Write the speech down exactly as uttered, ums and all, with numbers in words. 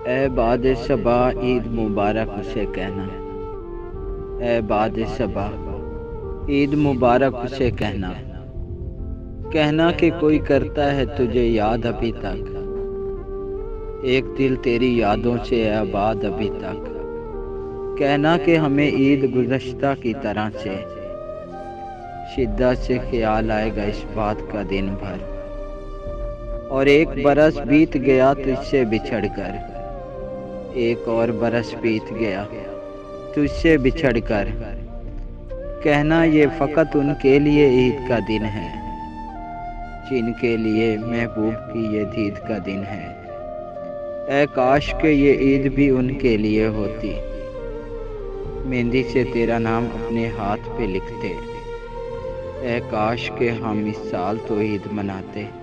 اے باد صبا عید مبارک اسے کہنا، اے باد صبا عید مبارک اسے کہنا، کہنا کہ کوئی کرتا ہے تجھے یاد ابھی تک، ایک دل تیری یادوں سے ہے آباد ابھی تک، کہنا کہ ہمیں عید گزشتہ کی طرح سے شدت سے خیال آئے گا اس بات کا دن بھر، اور ایک برس بیت گیا تجھ سے بچھڑ کر، ایک اور برس بیت گیا تجھ سے بچھڑ کر، کہنا یہ فقط ان کے لیے عید کا دن ہے جن کے لیے محبوب کی یہ دید کا دن ہے، اے کاش کہ یہ عید بھی ان کے لیے ہوتی، مہندی سے تیرا نام اپنے ہاتھ پہ لکھتے، اے کاش کہ ہم اس سال تو عید مناتے۔